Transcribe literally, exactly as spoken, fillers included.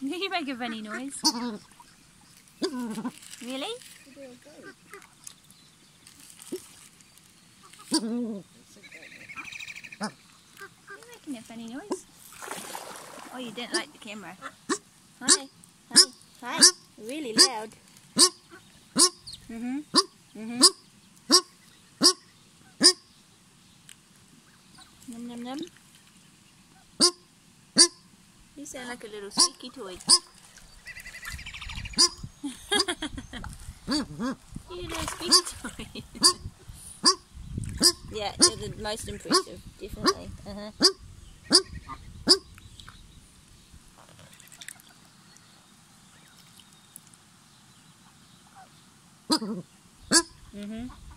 You make a funny noise. Really? You're making a funny noise. Oh, you didn't like the camera. Hi. Hi. Hi. Really loud. Mm-hmm. Mm-hmm. Num num num. You sound like a little squeaky toy. You little squeaky toy. Yeah, you're the most impressive, definitely. Uh-huh. Mm-hmm.